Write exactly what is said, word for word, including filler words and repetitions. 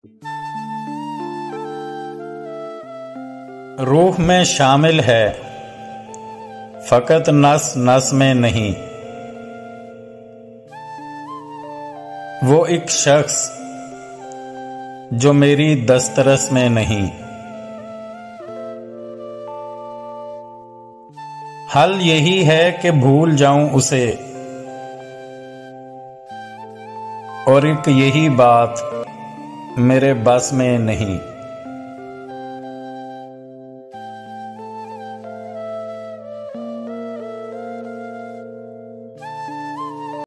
रूह में शामिल है, फकत नस नस में नहीं। वो एक शख्स जो मेरी दस्तरस में नहीं। हल यही है कि भूल जाऊं उसे, और एक यही बात मेरे बस में नहीं।